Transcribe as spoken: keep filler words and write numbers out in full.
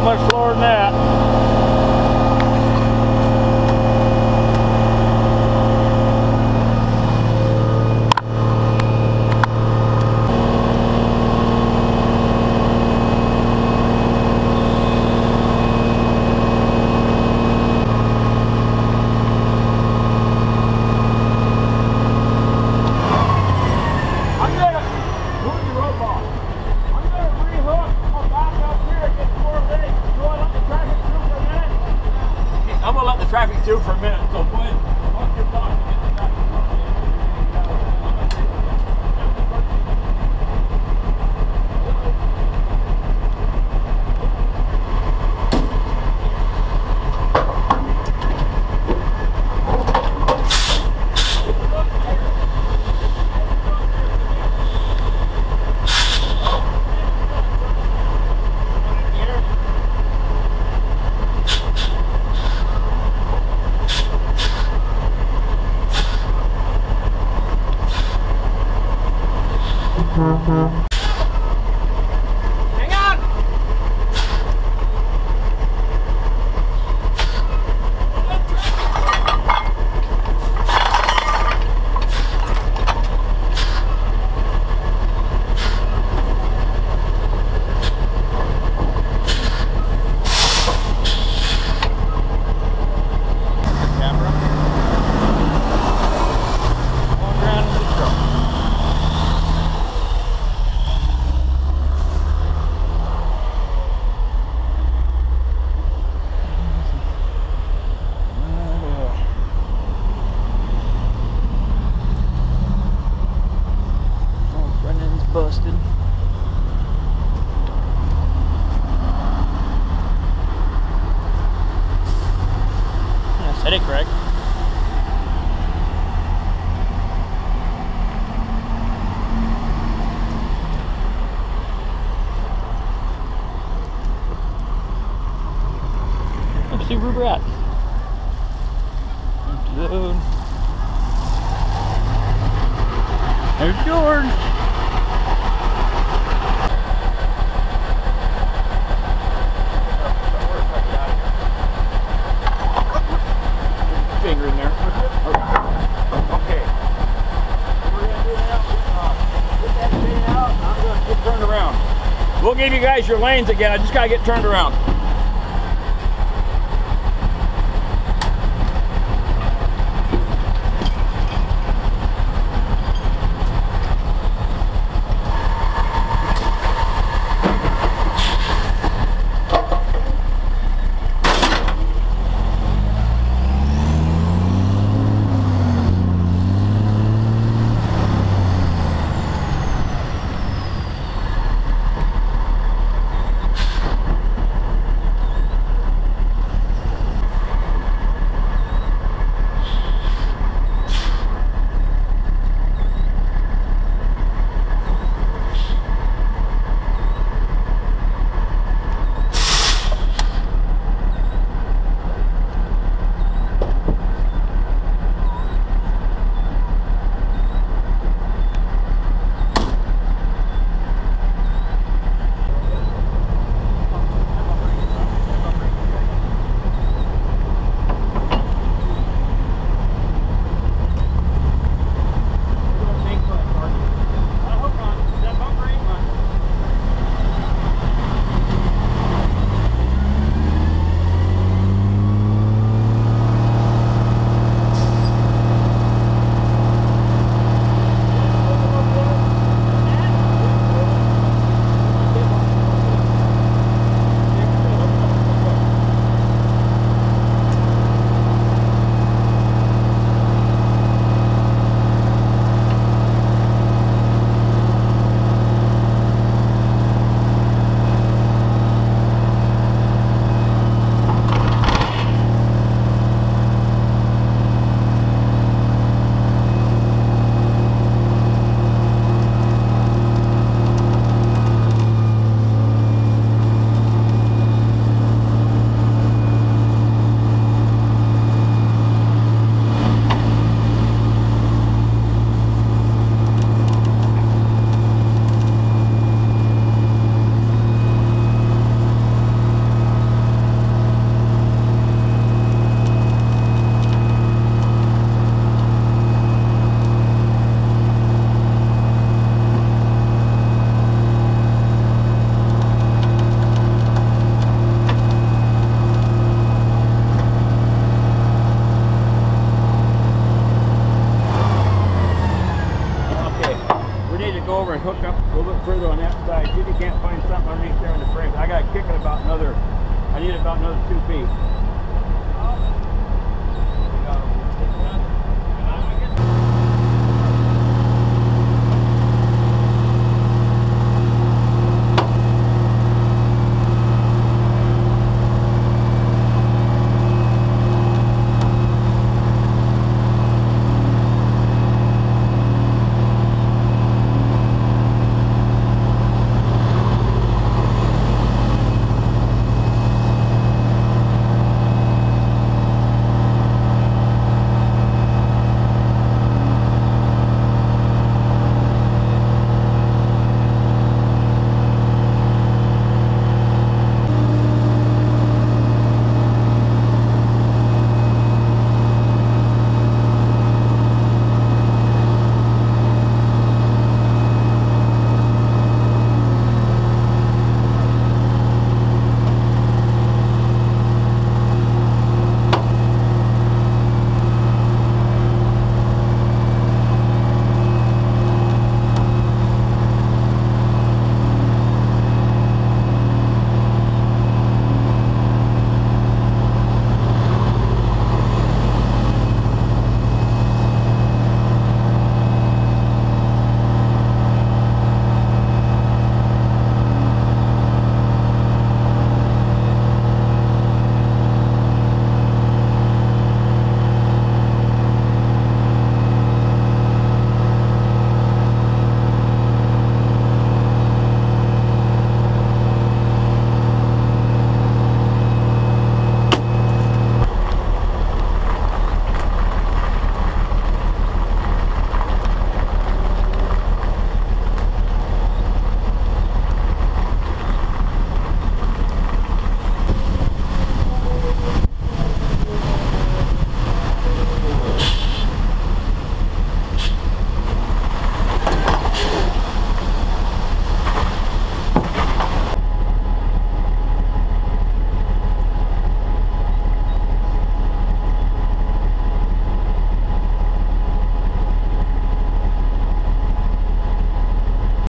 Not much slower than that. Traffic too for a minute, so go ahead, walk your dog to get the traffic. Hang on! Busted. I said it correct. Let's see where we're at. Load. There's George. Finger in there. Okay. We're gonna do now. Uh, get that thing out. I'm gonna get turned around. We'll give you guys your lanes again. I just gotta get turned around. over and hook up a little bit further on that side. See if you can't find something underneath there in the frame. I got to kick it about another, I need about another two feet.